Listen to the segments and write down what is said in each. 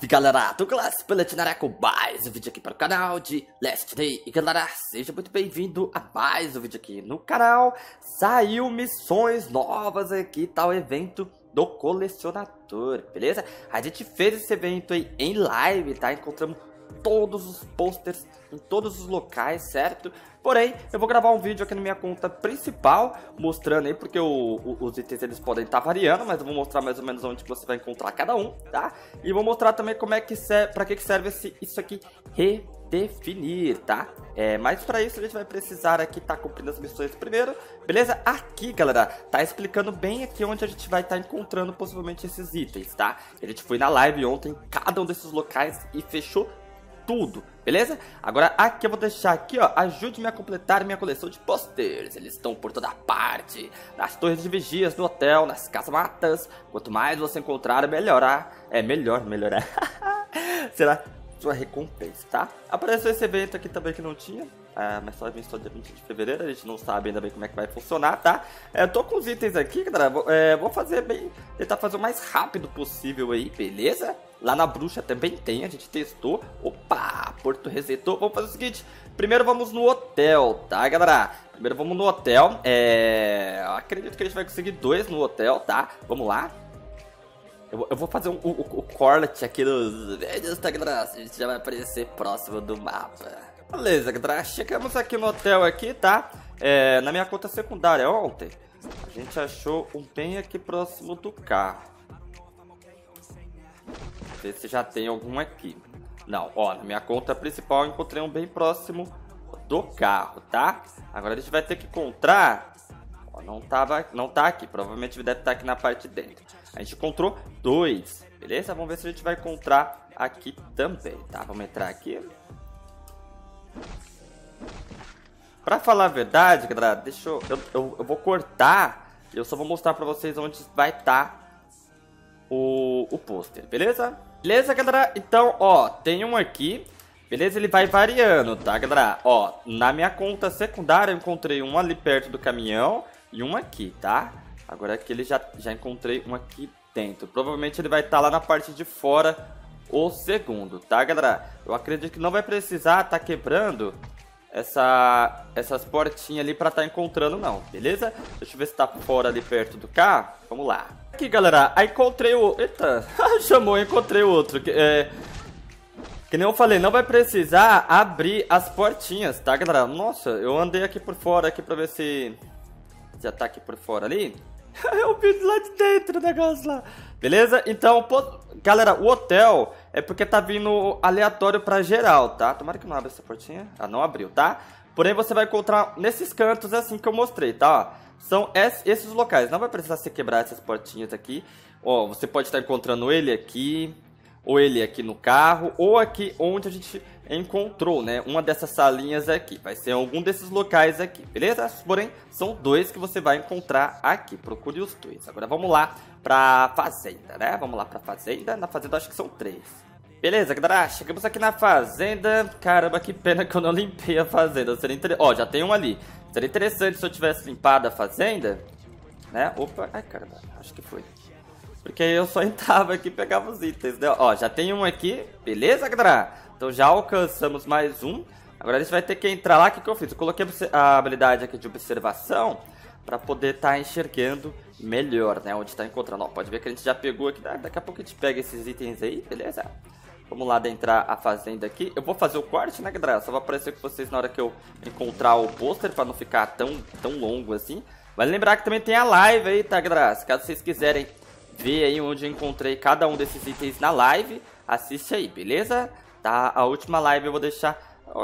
Galera, Douglas Pelatinará com mais um vídeo aqui para o canal de Last Day. E galera, seja muito bem-vindo a mais um vídeo aqui no canal. Saiu missões novas aqui, tá o evento do colecionador, beleza? A gente fez esse evento aí em live, tá? Encontramos todos os posters em todos os locais, certo? Porém, eu vou gravar um vídeo aqui na minha conta principal, mostrando aí, porque os itens eles podem estar variando, mas eu vou mostrar mais ou menos onde você vai encontrar cada um, tá? E vou mostrar também como é que serve, pra que serve isso aqui, redefinir, tá? Mas pra isso a gente vai precisar aqui tá cumprindo as missões primeiro, beleza? Aqui, galera, tá explicando bem aqui onde a gente vai estar encontrando possivelmente esses itens, tá? A gente foi na live ontem, cada um desses locais e fechou tudo, beleza? Agora aqui eu vou deixar aqui, ó, ajude-me a completar minha coleção de posters. Eles estão por toda parte, nas torres de vigias do hotel, nas casamatas. Quanto mais você encontrar, melhorar. Melhorar. Será sua recompensa, tá? Apareceu esse evento aqui também que não tinha, mas só vem só dia 20 de fevereiro, a gente não sabe ainda bem como é que vai funcionar, tá? Eu tô com os itens aqui, galera, vou fazer bem, tentar fazer o mais rápido possível aí, beleza? Lá na bruxa também tem, a gente testou. Opa, Porto resetou. Vamos fazer o seguinte, primeiro vamos no hotel, tá, galera? Primeiro vamos no hotel, acredito que a gente vai conseguir 2 no hotel, tá? Vamos lá. Eu vou fazer o corte aqui nos vídeos, tá, galera? A gente já vai aparecer próximo do mapa. Beleza, galera, chegamos aqui no hotel aqui, tá? Na minha conta secundária ontem, a gente achou um bem aqui próximo do carro. Ver se já tem algum aqui. Não, ó, na minha conta principal eu encontrei um bem próximo do carro, tá? Agora a gente vai ter que encontrar. Ó, não tá aqui, provavelmente deve estar aqui na parte de dentro. A gente encontrou 2, beleza? Vamos ver se a gente vai encontrar aqui também, tá? Vamos entrar aqui. Pra falar a verdade, galera, deixa eu vou cortar. Eu só vou mostrar pra vocês onde vai estar o pôster, beleza? Beleza, galera? Então, ó, tem um aqui, beleza? Ele vai variando, tá, galera? Ó, na minha conta secundária eu encontrei um ali perto do caminhão e um aqui, tá? Agora aqui ele já encontrei um aqui dentro. Provavelmente ele vai estar lá na parte de fora o segundo, tá, galera? Eu acredito que não vai precisar tá quebrando essas portinhas ali pra tá encontrando não, beleza? Deixa eu ver se tá fora ali perto do carro. Vamos lá. Aqui, galera, aí encontrei o... Eita, encontrei o outro. Que nem eu falei, não vai precisar abrir as portinhas, tá, galera? Nossa, eu andei aqui por fora aqui pra ver se já tá aqui por fora ali. Eu vi lá de dentro o negócio lá. Beleza? Então, galera, o hotel é porque tá vindo aleatório pra geral, tá? Tomara que não abra essa portinha. Ah, não abriu, tá? Porém, você vai encontrar nesses cantos assim que eu mostrei, tá? São esses locais. Não vai precisar se quebrar essas portinhas aqui. Ó, você pode estar encontrando ele aqui, ou ele aqui no carro, ou aqui onde a gente encontrou, né? Uma dessas salinhas aqui. Vai ser algum desses locais aqui, beleza? Porém, são 2 que você vai encontrar aqui. Procure os 2. Agora vamos lá pra fazenda, né? Vamos lá pra fazenda. Na fazenda acho que são 3. Beleza, galera, chegamos aqui na fazenda. Caramba, que pena que eu não limpei a fazenda. Ó, já tem um ali. Seria interessante se eu tivesse limpado a fazenda, né? Opa, ai caramba, acho que foi. Porque aí eu só entrava aqui e pegava os itens, né? Ó, já tem um aqui, beleza, galera? Então já alcançamos mais um. Agora a gente vai ter que entrar lá. O que eu fiz? Eu coloquei a habilidade aqui de observação para poder estar enxergando melhor, né? Onde está encontrando. Ó, pode ver que a gente já pegou aqui. Daqui a pouco a gente pega esses itens aí, beleza? Vamos lá adentrar a fazenda aqui. Eu vou fazer o corte, né, galera? Só vai aparecer com vocês na hora que eu encontrar o pôster, para não ficar tão longo assim. Vale lembrar que também tem a live aí, tá, galera? Caso vocês quiserem ver aí onde eu encontrei cada um desses itens na live, assiste aí, beleza? Tá, a última live eu vou deixar...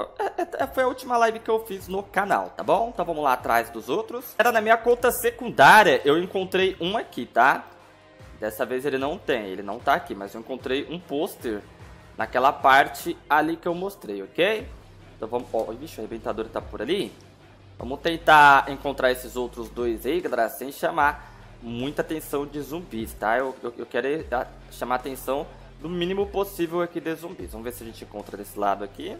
Foi a última live que eu fiz no canal, tá bom? Então vamos lá atrás dos outros. Era na minha conta secundária, eu encontrei um aqui, tá? Dessa vez ele não tá aqui, mas eu encontrei um pôster naquela parte ali que eu mostrei, ok? Então vamos... Ó, bicho, o arrebentador tá por ali. Vamos tentar encontrar esses outros 2 aí, galera, sem chamar muita atenção de zumbis, tá? Eu quero chamar a atenção do mínimo possível aqui de zumbis. Vamos ver se a gente encontra desse lado aqui.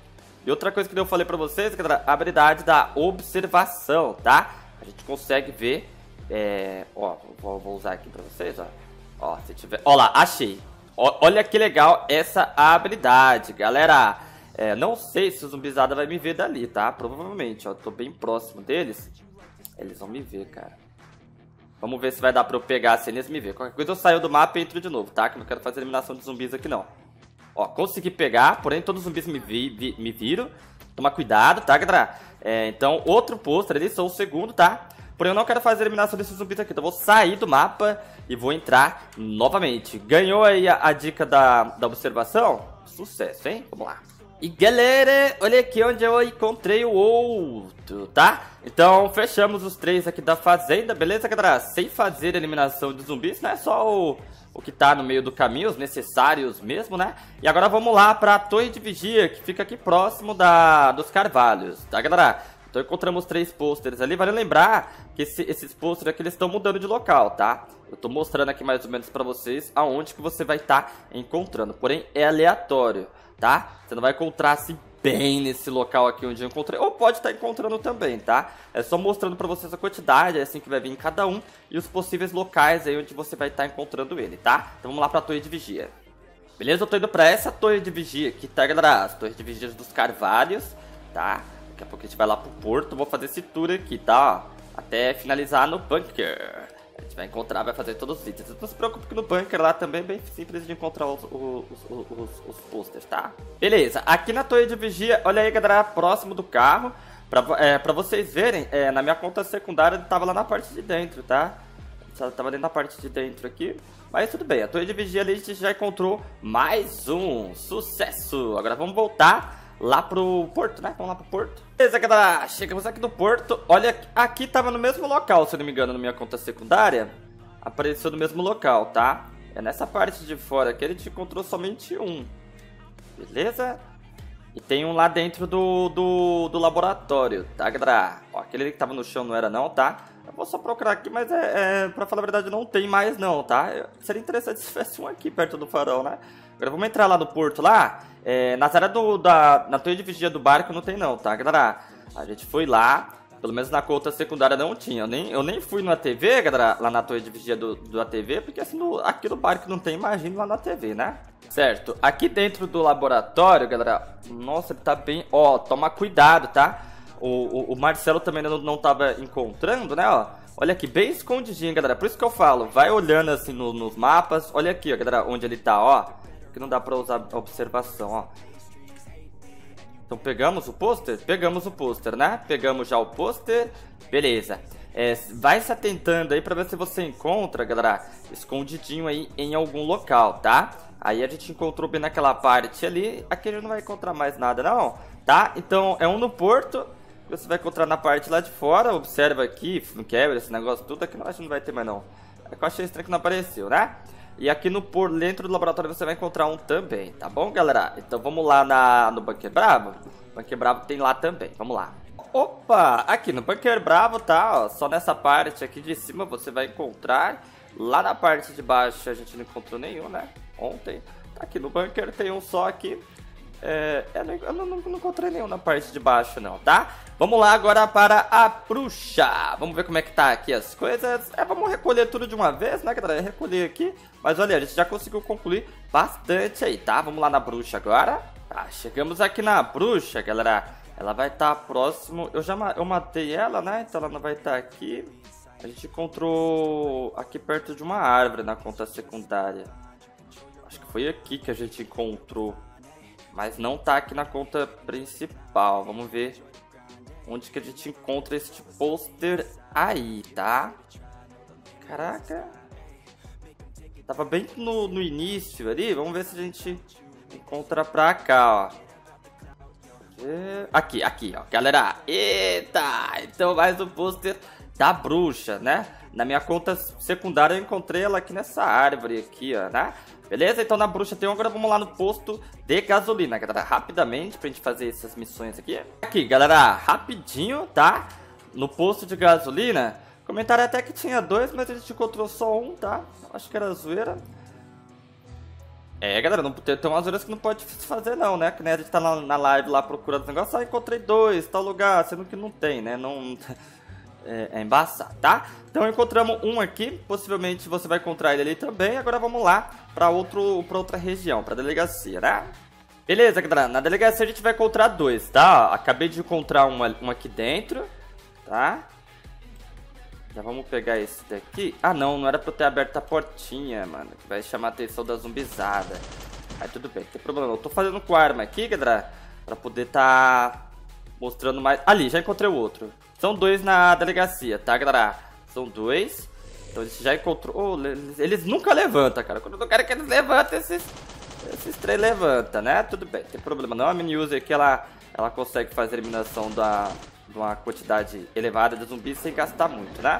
E outra coisa que eu falei pra vocês, galera, a habilidade da observação, tá? A gente consegue ver... Ó, vou usar aqui pra vocês, ó. Ó, se tiver... Ó lá, achei. Olha que legal essa habilidade, galera. Não sei se o zumbizada vai me ver dali, tá? Provavelmente, ó. Tô bem próximo deles. Eles vão me ver, cara. Vamos ver se vai dar pra eu pegar sem eles me ver. Qualquer coisa eu saio do mapa e entro de novo, tá? Que eu não quero fazer eliminação de zumbis aqui, não. Ó, consegui pegar, porém todos os zumbis me viram. Toma cuidado, tá, galera? Então, outro pôster ali, sou o segundo, tá? Porém, eu não quero fazer a eliminação desses zumbis aqui. Então, eu vou sair do mapa e vou entrar novamente. Ganhou aí a dica da observação? Sucesso, hein? Vamos lá. E, galera, olha aqui onde eu encontrei o outro, tá? Então, fechamos os 3 aqui da fazenda, beleza, galera? Sem fazer a eliminação de zumbis, né? Só o que tá no meio do caminho, os necessários mesmo, né? E agora vamos lá pra torre de vigia, que fica aqui próximo dos carvalhos, tá, galera? Então encontramos 3 pôsteres ali. Vale lembrar que esses pôsteres aqui, eles estão mudando de local, tá? Eu tô mostrando aqui mais ou menos pra vocês aonde que você vai estar encontrando. Porém, é aleatório, tá? Você não vai encontrar assim bem nesse local aqui onde eu encontrei. Ou pode estar encontrando também, tá? É só mostrando pra vocês a quantidade, é assim que vai vir em cada um. E os possíveis locais aí onde você vai estar encontrando ele, tá? Então vamos lá pra torre de vigia. Beleza? Eu tô indo pra essa torre de vigia aqui, tá, galera? As torres de vigia dos carvalhos, tá? Daqui a pouco a gente vai lá pro porto. Vou fazer esse tour aqui, tá? Até finalizar no bunker. A gente vai encontrar, vai fazer todos os itens. Não se preocupe que no bunker lá também é bem simples de encontrar os posters, tá? Beleza, aqui na torre de vigia, olha aí, galera, próximo do carro. Pra vocês verem, na minha conta secundária ele tava lá na parte de dentro, tá? Tava ali na parte de dentro aqui. Mas tudo bem, a torre de vigia ali a gente já encontrou mais um sucesso. Agora vamos voltar lá pro porto, né? Vamos lá pro porto. Beleza, galera, chegamos aqui no porto. Olha, aqui tava no mesmo local, se não me engano, na minha conta secundária. Apareceu no mesmo local, tá? É nessa parte de fora aqui, a gente encontrou somente um. Beleza? E tem um lá dentro do laboratório, tá, galera? Ó, aquele que tava no chão não era não, tá? Eu vou só procurar aqui, mas pra falar a verdade, não tem mais não, tá? Seria interessante se tivesse um aqui perto do farol, né? Agora vamos entrar lá no porto lá. Nas áreas na torre de vigia do barco não tem não, tá, galera? A gente foi lá, pelo menos na conta secundária não tinha. Eu nem fui na TV, galera, lá na torre de vigia da TV, porque assim, aqui no barco não tem, imagina lá na TV, né? Certo, aqui dentro do laboratório, galera, nossa, ele tá bem, ó, toma cuidado, tá? O Marcelo também não tava encontrando, né, ó. Olha aqui, bem escondidinho, galera, por isso que eu falo, vai olhando assim nos mapas. Olha aqui, ó, galera, onde ele tá, ó. Que não dá pra usar observação, ó. Então pegamos o pôster? Pegamos o pôster, né? Pegamos já o pôster. Beleza. Vai se atentando aí pra ver se você encontra, galera, escondidinho aí em algum local, tá? Aí a gente encontrou bem naquela parte ali. Aqui a gente não vai encontrar mais nada, não, tá? Então é um no porto. Você vai encontrar na parte lá de fora. Observa aqui, não quebra esse negócio tudo. Aqui não, a gente não vai ter mais, não. É que eu achei estranho que não apareceu, né? E aqui dentro do laboratório você vai encontrar um também, tá bom, galera? Então vamos lá no Bunker Bravo. O Bunker Bravo tem lá também, vamos lá. Opa, aqui no Bunker Bravo, tá, ó, só nessa parte aqui de cima você vai encontrar. Lá na parte de baixo a gente não encontrou nenhum, né? Ontem. Aqui no bunker tem um só aqui. Eu não encontrei nenhum na parte de baixo não, tá? Vamos lá agora para a bruxa. Vamos ver como é que tá aqui as coisas. Vamos recolher tudo de uma vez, né, galera? Recolher aqui. Mas olha, a gente já conseguiu concluir bastante aí, tá? Vamos lá na bruxa agora. Tá, chegamos aqui na bruxa, galera. Ela vai estar próximo. Eu matei ela, né? Então ela não vai estar aqui. A gente encontrou aqui perto de uma árvore na conta secundária. Acho que foi aqui que a gente encontrou. Mas não tá aqui na conta principal. Vamos ver onde que a gente encontra este pôster aí, tá? Caraca. Tava bem no início ali. Vamos ver se a gente encontra pra cá, ó. Aqui, ó, galera. Eita! Então mais um pôster da bruxa, né? Na minha conta secundária eu encontrei ela aqui nessa árvore aqui, ó, né? Beleza? Então na bruxa tem um. Agora vamos lá no posto de gasolina, galera. Rapidamente, pra gente fazer essas missões aqui. Aqui, galera, rapidinho, tá? No posto de gasolina. Comentaram até que tinha 2, mas a gente encontrou só um, tá? Acho que era zoeira. Galera, tem umas zoeiras que não pode fazer não, né? Que nem a gente tá na live lá procurando os negócios. Encontrei 2, tal lugar, sendo que não tem, né? Não... é embaçado, tá? Então encontramos um aqui, possivelmente você vai encontrar ele ali também. Agora vamos lá pra outra região, pra delegacia, né? Beleza, galera, na delegacia a gente vai encontrar dois, tá? Acabei de encontrar um aqui dentro, tá? Já vamos pegar esse daqui. Ah, não era pra eu ter aberto a portinha, mano, que vai chamar a atenção da zumbizada. Aí tudo bem, não tem problema. Eu tô fazendo com a arma aqui, galera, pra poder tá mostrando mais. Ali, já encontrei o outro. São dois na delegacia, tá, galera? São dois. Então a gente já encontrou. Oh, eles nunca levantam, cara. Quando eu não quero que eles levantem, esses três levantam, né? Tudo bem, não tem problema não. A mini-user aqui, ela consegue fazer a eliminação de uma quantidade elevada de zumbis sem gastar muito, né?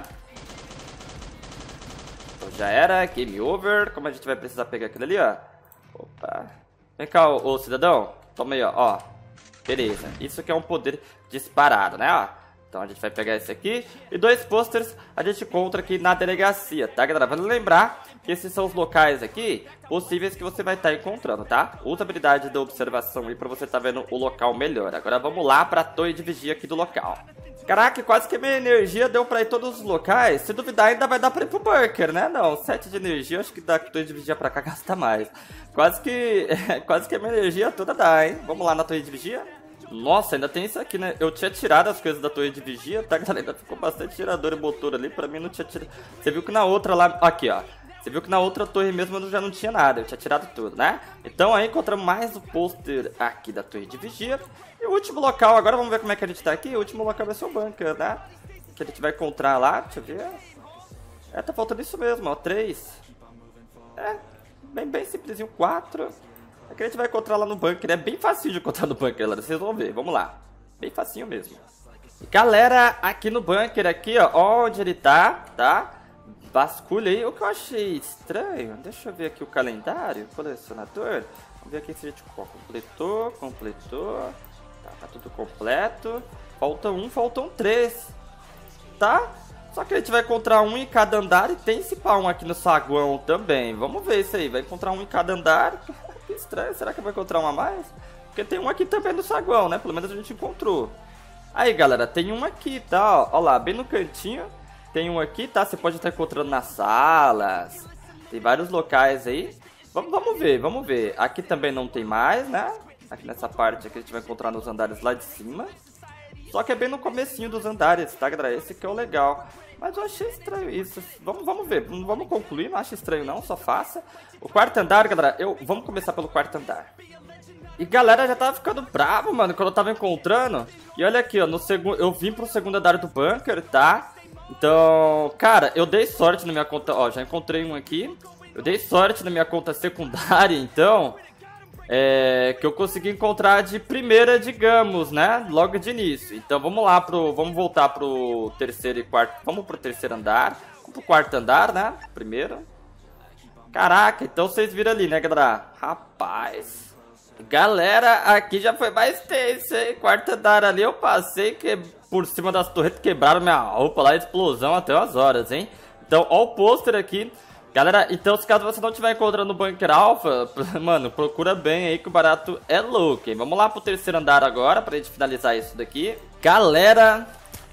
Então já era, game over. Como a gente vai precisar pegar aquilo ali, ó. Opa. Vem cá, ô cidadão. Toma aí, ó. Beleza. Isso aqui é um poder disparado, né, ó. Então a gente vai pegar esse aqui. E dois posters a gente encontra aqui na delegacia, tá, galera? Vale lembrar que esses são os locais aqui possíveis que você vai estar encontrando, tá? Usa a habilidade da observação aí pra você estar vendo o local melhor. Agora vamos lá pra torre de vigia aqui do local. Caraca, quase que minha energia deu pra ir todos os locais. Se duvidar, ainda vai dar pra ir pro bunker, né? Não, 7 de energia, acho que da torre de vigia pra cá gasta mais. Quase que a minha energia toda dá, hein? Vamos lá na torre de vigia. Nossa, ainda tem isso aqui, né? Eu tinha tirado as coisas da torre de vigia, tá, galera? Ainda ficou bastante tirador e motor ali. Pra mim não tinha tirado. Você viu que na outra lá... Aqui, ó. Você viu que na outra torre mesmo eu já não tinha nada. Eu tinha tirado tudo, né? Então aí encontramos mais o pôster aqui da torre de vigia. E o último local, agora vamos ver como é que a gente tá aqui. O último local vai ser o bunker, né? Que a gente vai encontrar lá. Deixa eu ver. Tá faltando isso mesmo, ó. 3. Bem simplesinho. 4. É que a gente vai encontrar lá no bunker. É bem fácil de encontrar no bunker, galera. Vocês vão ver. Vamos lá. Bem facinho mesmo. E, galera, aqui no bunker, aqui, ó. Onde ele tá, tá? Vasculha aí. O que eu achei estranho. Deixa eu ver aqui o calendário. Colecionador. Vamos ver aqui se a gente completou. Tá tudo completo. Falta um, faltam 3. Tá? Só que a gente vai encontrar um em cada andar. E tem esse pau aqui no saguão também. Vamos ver isso aí. Vai encontrar um em cada andar. Que estranho, será que vai encontrar um a mais? Porque tem um aqui também no saguão, né? Pelo menos a gente encontrou. Aí, galera, tem um aqui, tá? Ó lá, bem no cantinho. Tem um aqui, tá? Você pode estar encontrando nas salas. Tem vários locais aí. Vamos ver. Aqui também não tem mais, né? Aqui nessa parte aqui a gente vai encontrar nos andares lá de cima. Só que é bem no comecinho dos andares, tá, galera? Esse que é o legal. Mas eu achei estranho isso. Vamos ver. Vamos concluir. Não acho estranho não. Só faça. O quarto andar, galera. Vamos começar pelo quarto andar. E, galera, já tava ficando bravo, mano, quando eu tava encontrando. E olha aqui, ó. Eu vim pro segundo andar do bunker, tá? Então, cara, eu dei sorte na minha conta. Ó, já encontrei um aqui. Eu dei sorte na minha conta secundária, então... que eu consegui encontrar de primeira, digamos, né? Logo de início. Então vamos lá vamos voltar pro terceiro e quarto. Vamos pro terceiro andar. Vamos pro quarto andar, né? Primeiro. Caraca, então vocês viram ali, né, galera? Rapaz. Galera, aqui já foi mais tenso, hein? Quarto andar ali eu passei por cima das torretas, quebraram minha roupa lá, explosão até umas horas, hein? Então, ó o pôster aqui. Galera, então se caso você não estiver encontrando o Bunker Alpha, mano, procura bem aí que o barato é louco, hein? Vamos lá pro terceiro andar agora, pra gente finalizar isso daqui. Galera,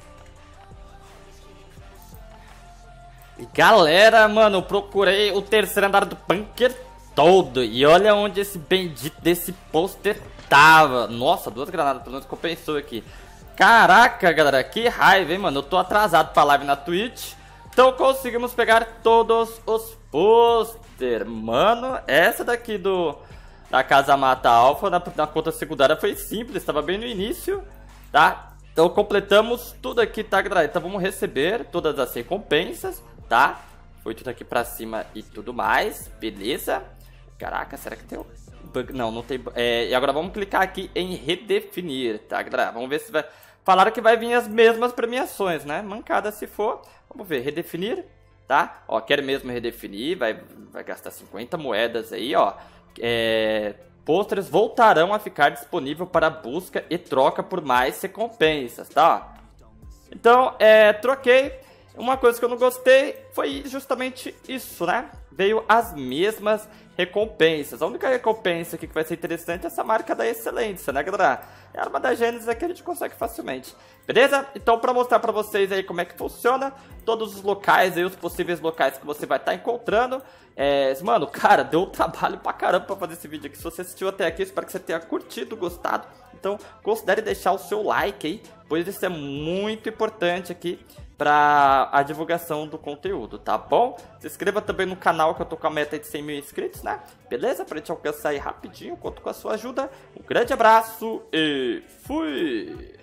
mano, eu procurei o terceiro andar do Bunker todo. E olha onde esse bendito desse pôster tava. Nossa, 2 granadas, pelo menos compensou aqui. Caraca, galera, que raiva, hein, mano? Eu tô atrasado pra live na Twitch. Então conseguimos pegar todos os pôster. Mano, essa daqui da Casa Mata Alpha na conta secundária foi simples, estava bem no início, tá? Então completamos tudo aqui, tá, galera? Então vamos receber todas as recompensas, tá? Foi tudo aqui pra cima e tudo mais, beleza? Caraca, será que tem um bug? Não, não tem. E agora vamos clicar aqui em redefinir, tá, galera? Vamos ver se vai... Falaram que vai vir as mesmas premiações, né? Mancada se for. Vamos ver, redefinir, tá? Ó, quero mesmo redefinir, vai gastar 50 moedas aí, ó. Pôsteres voltarão a ficar disponível para busca e troca por mais recompensas, tá? Então, troquei. Uma coisa que eu não gostei foi justamente isso, né? Veio as mesmas recompensas. A única recompensa aqui que vai ser interessante é essa marca da excelência, né, galera? É a arma da Gênesis que a gente consegue facilmente. Beleza? Então, pra mostrar pra vocês aí como é que funciona, todos os locais aí, os possíveis locais que você vai estar encontrando. Mano, cara, deu trabalho pra caramba pra fazer esse vídeo aqui. Se você assistiu até aqui, espero que você tenha curtido, gostado. Então, considere deixar o seu like aí, pois isso é muito importante aqui para a divulgação do conteúdo, tá bom? Se inscreva também no canal, que eu tô com a meta de 100 mil inscritos, né? Beleza? Pra gente alcançar aí rapidinho, conto com a sua ajuda. Um grande abraço e fui!